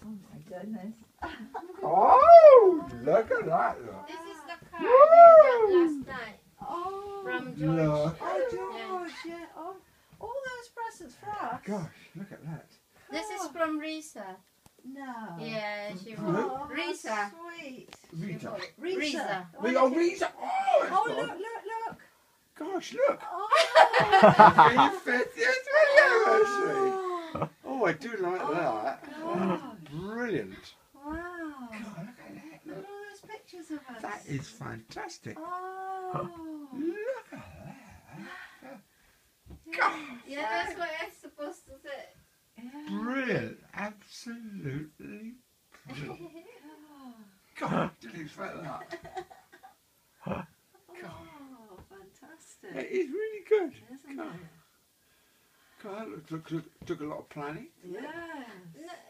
Oh my goodness. Oh, look at that. Look. This is the card you got last night Oh, from George. Look. oh George, yeah. Oh, all those presents for us. Gosh, look at that. This is from Risa. No. Yeah, she Who? bought Oh, Risa. that's sweet. She Rita. bought it. Risa. Risa. Oh, Rita. Oh, it's Oh, not- look, look, look. Gosh, look. Oh. Can you fit this video, actually? Oh, Oh, I do like that. gosh. Brilliant. Wow. God, look at that. Look Look. at all those pictures of us. That is fantastic. Oh. Look at that. Yeah, that's what I'm supposed to say. Yeah. Brilliant. Absolutely brilliant. God, didn't expect that. Oh, fantastic. It is really good. Isn't God. it? God, that took a lot of planning. Yes. No,